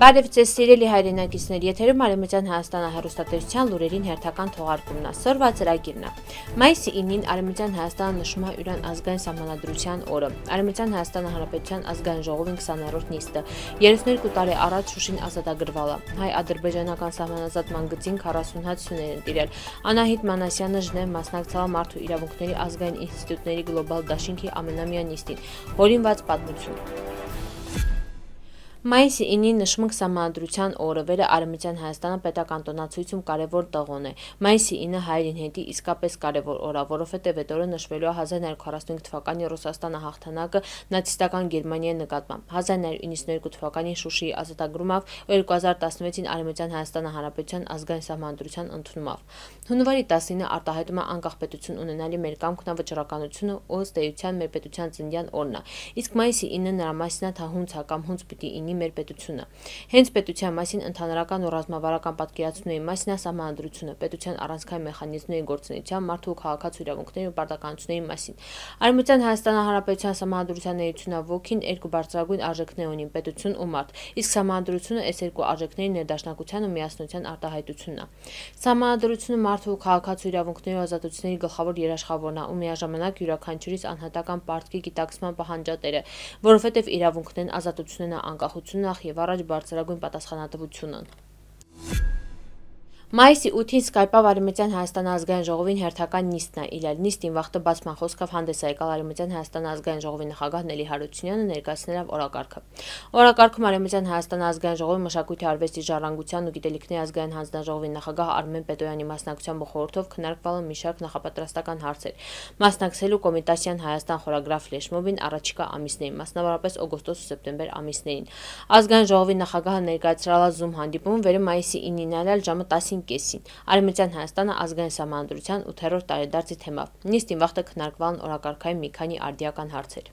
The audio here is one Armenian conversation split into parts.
Բարև ձեզ սիրելի հայրենակիցներ, եթերում Արևմտյան Հայաստանը հեռուստատեսության լուրերին հերթական թողարկումն է։ Սորվա ծրագիրն է։ Մայիսի 9-ին Արևմտյան Հայաստանը նշում է Իրան ազգային սահմանադրության օրը։ Արևմտյան Հայաստանի Հանրապետության ազգային ժողովի 20-րդ նիստը 32 տարի առաջ Շուշին ազատագրվել է։ Հայ-ադրբեջանական սահմանազատման գծին 40 հատ սյուներ են տիրել։ Անահիտ Մանասյանը Ժնև մասնակցել մարդու իրավունքների ազգային ինստիտուտների գլոբալ դաշինքի ամենամյա նիստին։ Հորինված պատմություն։ Մայիսի 9-ին նշում ենք Սահմանադրության օրը, վերը Արևմտյան Հայաստանը պետական տոնացույցում կարևոր տղոն է։ Մայիսի 9-ը հայերին հետի իսկապես կարևոր օր է, որովհետև այդ օրը նշվելու է 1945 թվականի Ռուսաստանի հաղթանակը նացիստական Գերմանիայի նկատմամբ, 1992 թվականի Շուշիի ազատագրումով, 2016-ին Արևմտյան Հայաստանի Հանրապետության ազգային սահմանադրության ընդունումով։ Հունվարի 19-ը արտահայտում է անկախ պետություն ունենալի մեր կամքն վճռականությունը ու ըստ էության մեր պետության ծննդյան օրն է։ Իսկ մայիսի 9-ը նրա մասին է, թե հունց կամ հունց պիտի ինի մեր պետությունը։ Հենց պետության մասին ընդհանրական ու ռազմավարական պատկերացումների մասին է Սահմանադրությունը, պետության առանցքային մեխանիզմների գործունեության, մարդու ու քաղաքացու իրավունքների ու պարտականությունների մասին։ Արևմտյան Հայաստանի Հանրապետության Սահմանադրության ներությունա ոգին երկու բարձրագույն արժեքներ ունի՝ պետություն ու մարդ, իսկ Սահմանադրությունը այս երկու արժեքների ներդաշնակության ու միասնության արտահայտությունն է։ Սահմանադրությունը մարդու ու քաղաքացու իրավունքների ու ազատությունների գլխավոր երաշխավորն է ու միաժամանակ յուրաքանչյուրից անհատական պարտքի գիտակցման պահանջատերը, որովհետև իրավունքն են, ազատությունն է, անկախությունն նախ եւ առաջ բարձրագույն պատասխանատվությունն։ Մայիսի 8-ին Skype-ով Արևմտյան Հայաստանի ազգային ժողովին հերթական նիստն է իրել։ Նիստին վաղտը բացման խոսքով հանդես է եկալ Արևմտյան Հայաստանի ազգային ժողովի նախագահ Նելի Հարությունյանը, ներկայացնելով օրակարգը։ Օրակարգում Արևմտյան Հայաստանի ազգային ժողովի մշակույթի, արվեստի, ժառանգության ու գիտելիքների ազգային հանձնաժողովի նախագահ Արմեն Պետոյանի մասնակցությամբ ու խորհրդով քննարկվել են մի շարք նախապատրաստական հարցեր։ Մասնակցելու Կոմիտասյան Հայաստան խորագրավ ֆլեշմոբին առաջիկա ամիսներին, մասնավորապես օգոստոս ու սեպտեմբեր ամիսներին։ Ազգային ժողովի նախագահը ներկայացրել է Zoom հանդիպում, վերը մայիսի 9-ին արել ժամը 10:30-ին։ Արևմտյան Հայաստանը ազգային սահմանադրության 8-րդ տարեդարձի թեմով։ Նիստին վաղտը քննարկվել են օրակարգային մի քանի արդիական հարցեր։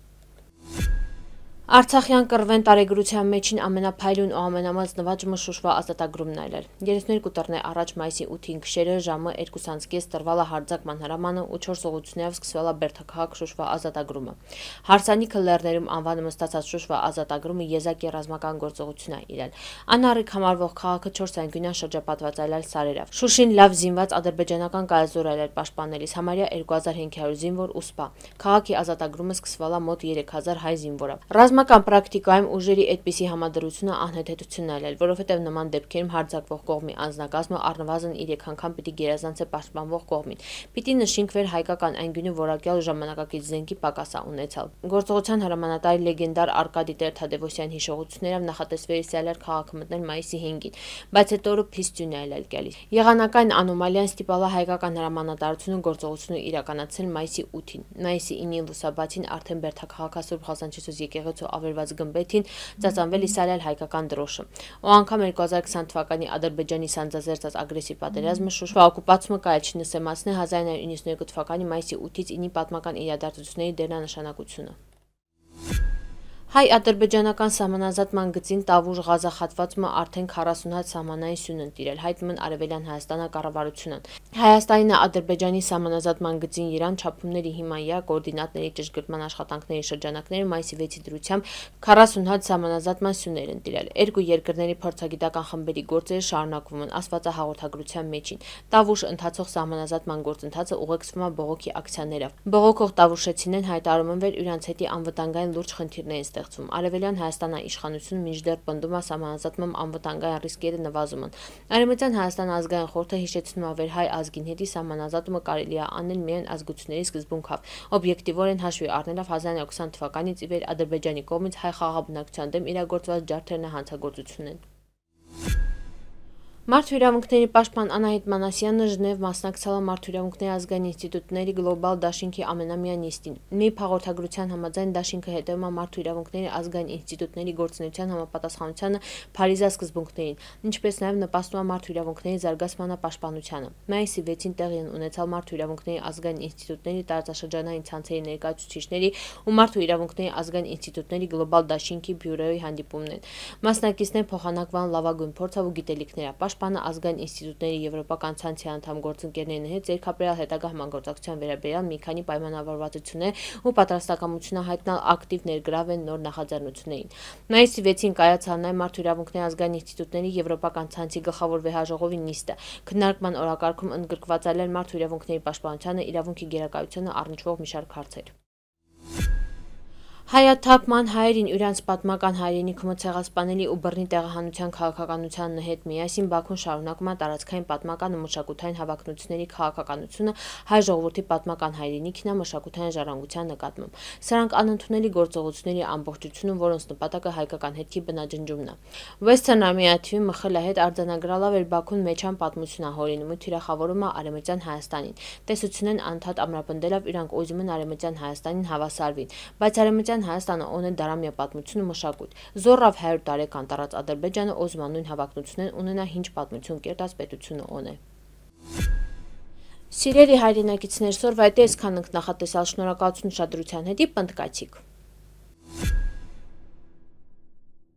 Արցախյան կռվեն տարեգրության մեջին ամենափայլուն ու ամենամած նվաճումը Շուշվա ազատագրումն է ելել։ 32 տարի առաջ մայիսի 8-ին գիշերը ժամը 2:30-ից տրվալ է հարձակման հրամանը ու 4 ուղղություններով սկսվել է Բերդաքաղաք Շուշվա ազատագրումը։ Հարսանիքը լեռներում անվանումը ստացած Շուշվա ազատագրումը եզակի ռազմական գործողություն է իրել։ Անառիկ համարվող քաղաքը 4 անկյունյան շրջապատված այլ սարերով։ Շուշին լավ զինված ադրբեջանական կայազոր էր պաշտպանելիս, համարյա 2500 զինվոր ու սպա։ Քաղաքի ազատագրումը սկսվել է մոտ 3000 հայ զինվորով։ Ռազմական պրակտիկայում ուժերի այդպիսի համադրությունը անհեթեթություն է, որովհետև նման դեպքերում հարձակվող կողմի անձնակազմը առնվազն 3 անգամ պիտի գերազանցե պաշտպանվող կողմին։ Պիտի նշենք վեր հայկական այնգյունը որակյալ ժամանակակից զենքի պակաս է ունեցել։ Գործողության հրամանատար լեգենդար Արկադի Տեր-Թադևոսյան հիշողություններով նախատեսվեր Սյալեր քաղաքը մտնել մայիսի 5-ին, բայց այդ օրը փիստյուն է ելել գալիս։ Եղանակային անոմալիան ստիպալ է հայկական հրամանատարությունը գործողությունը իրականացնել մայիսի 8-ին։ Մայիսի 9-ին լուսաբացին արդեն Բերդաքաղաք Սուրբ Ղազանչեսուս եկեղեցու ավերված գմբեթին ծածանվել իսարել հայկական դրոշը։ Ու անգամ 2020 թվականի Ադրբեջանի սանձազերծած ագրեսիվ պատերազմը Շուշվա օկուպացումը կարելի չնսեմացնել 1992 թվականի մայիսի 8-ից 9-ի պատմական իրադարձությունների դերնանշանակությունը։ Հայ-ադրբեջանական սահմանազատման գծին Տավուշ Ղազա հատվածը արդեն 40 հատ սահմանային սյուն են տիրել, հայտնում են Արևելյան Հայաստանի կառավարությունն։ Հայաստանին Ադրբեջանի սահմանազատման գծին Իրան չափումների հիման կոորդինատների ճշգրտման աշխատանքների շրջանակները մայիսի 6-ի դրությամբ 40 հատ սահմանազատման սյուներ են տիրել։ Երկու երկրների փորձագիտական խմբերի գործերը շարունակվում են աստվածահաղորդագրության մեջին։ Տավուշ ընթացող սահմանազատման գործընթացը ուղեկցվում է բողոքի ակցիաներով։ Բողոքող տավուշեցիներն հայտարարում են, որ իրանց հետի անվտանգային լուրջ խնդիրներ են Արևելյան Հայաստանի իշխանությունը մինչդեռ պնդում է սահմանազատման անվտանգային ռիսկերը նվազում են։ Արևմտյան Հայաստանի ազգային խորհուրդը հիշեցնում է, որ հայ ազգին հետի սահմանազատումը կարելի է անել միայն ազգությունների սկզբունքով, օբյեկտիվորեն հաշվի առնելով 1920 թվականից ի վեր Ադրբեջանի կողմից հայ խաղաղաբնակչության դեմ իրագործված ջարդերն հանցագործություն են։ Մարդու իրավունքների պաշտպան Անահիտ Մանասյանը Ժնև մասնակցել է Մարդու իրավունքների ազգային ինստիտուտների գլոբալ դաշինքի ամենամյա նիստին։ ՄԻՊ հաղորդագրության համաձայն դաշինքը հետևում է Մարդու իրավունքների ազգային ինստիտուտների գործունեության համապատասխանությանը Փարիզի սկզբունքներին, ինչպես նաև նպաստում է մարդու իրավունքների զարգացմանը պաշտպանությանը։ Մայիսի 6-ին տեղի են ունեցել Մարդու իրավունքների ազգային ինստիտուտների տարածաշրջանային ցանցերի ներկայացուցիչների ու Մարդու իրավունքների ազգային ինստիտուտների գլոբալ դաշինքի բյուրոյի հանդիպումներ։ Մասնակիցներ փոխանակվան լավագույն փորձով ու գիտելիքները։ պաշտպանը ազգային ինստիտուտների եվրոպական ցանցի անդամ գործընկերների հետ ձեռքաբերել հետագա համագործակցության վերաբերյալ մի քանի պայմանավորվածություններ ու պատրաստակամություն հայտնել ակտիվ ներգրավել նոր նախաձեռնություններին։ Մայիսի 6-ին կայացան նաև Մարդու իրավունքների ազգային ինստիտուտների եվրոպական ցանցի գլխավոր վեհաժողովի նիստը։ Քննարկման օրակարգում ընդգրկված այլ մարդու իրավունքների պաշտպանությանը, իրավունքի գերակայությանը առնչվող մի շարք հարցեր։ Հայա Թափման հայերին իրանց պատմական հայրենիքը ցեղասպանելի ու բռնի տեղահանության քաղաքականության հետ միասին Բաքուն շարունակում է տարածքային պատմական ու մշակութային հավակնությունների քաղաքականությունը հայ ժողովրդի պատմական հայրենիքին մշակութային ժառանգության նկատմամբ։ Սրանք անընդունելի գործողությունների ամբողջությունը, որոնց նպատակը հայկական հետքի բնաջնջումն է։ Western Army TV ՄԽԼ հետ արձանագրալավ էր Բաքուն մեջան պատմությունը հորինումը թիրախավորում է Արևմտյան Հայաստանին։ Տեսությունն անդադ ամրապնդելով իրանք ուզում են Արևմտյան Հայաստանին հավասարվին, բայց Արևմտյան Հայաստանը ունի դարամյա պատմություն ու մշակույթ։ Զորավ 100 տարեկան տարած Ադրբեջանը ուզում նույն հավակնությունն ունենա հինչ պատմություն կերտած պետությունը ունի։ Սիրելի հայրենակիցներ, սորվայտե այսքան ենք նախատեսալ, շնորհակալություն ուշադրության հետի պնդկացիք։